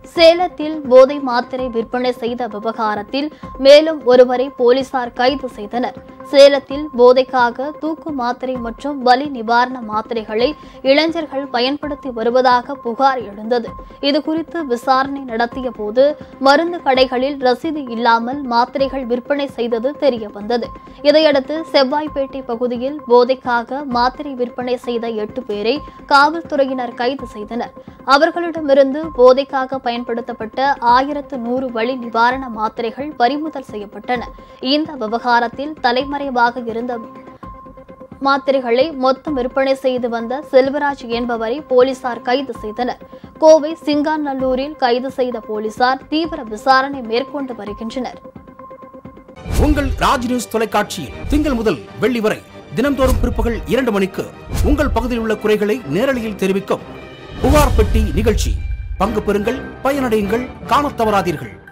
சேலத்தில் போதை மாத்திரை விற்பனை செய்த விவகாரத்தில் மேலும் ஒருவரை போலீசார் கைது செய்தனர். சேலத்தில் போதைக்காக தூக்கு மாத்திரை மற்றும் வலி நிவாரண மாத்திரைகளை இளைஞர்கள் பயன்படுத்தி வருவதாக புகார் எழுந்தது. இதுகுறித்து விசாரணை நடத்திய போது மருந்து கடைகளில் ரசீது இல்லாமல் மாத்திரைகள் விற்பனை செய்தது தெரியவந்தது. இதையடுத்து செவ்வாய்ப்பேட்டை பகுதியில் போதைக்காக மாத்திரை விற்பனை செய்த 8 பேரை காவல்துறையினர் கைது செய்தனர். அவர்களிடமிருந்து போதைக்காக பயன்படுத்தப்பட்ட 1100 வலி நிவாரண மாத்திரைகள் பறிமுதல் செய்யப்பட்டன. இந்த விவகாரத்தில் தலைமறைவாக இருந்த மாத்திரைகளை மொத்தம் விற்பனை செய்து வந்த செல்வராஜ் என்பவரை போலீசார் கைது செய்தனர். கோவை சிங்காநல்லூரில் கைது செய்த போலீசார் தீவிர விசாரணை மேற்கொண்டு வருகின்றனர். உங்கள் ராஜ் நியூஸ் தொலைக்காட்சியில் திங்கள் முதல் வெள்ளி வரை தினந்தோறும் பிற்பகல் 2 மணிக்கு உங்கள் பகுதியில் உள்ள குறைகளை நேரலையில் தெரிவிக்கும் புகார் பெட்டி நிகழ்ச்சி. பங்கு பெறுங்கள், பயனடையுங்கள், காணத் தவறாதீர்கள்.